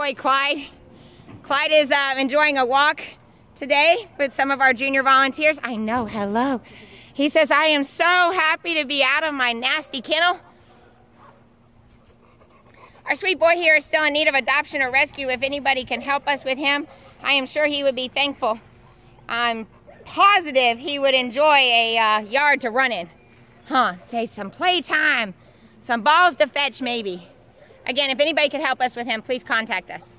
boy, Clyde. Clyde is enjoying a walk today with some of our junior volunteers. I know, hello. He says, I am so happy to be out of my nasty kennel. Our sweet boy here is still in need of adoption or rescue. If anybody can help us with him, I am sure he would be thankful. I'm positive he would enjoy a yard to run in. Say some playtime, some balls to fetch maybe. Again, if anybody could help us with him, please contact us.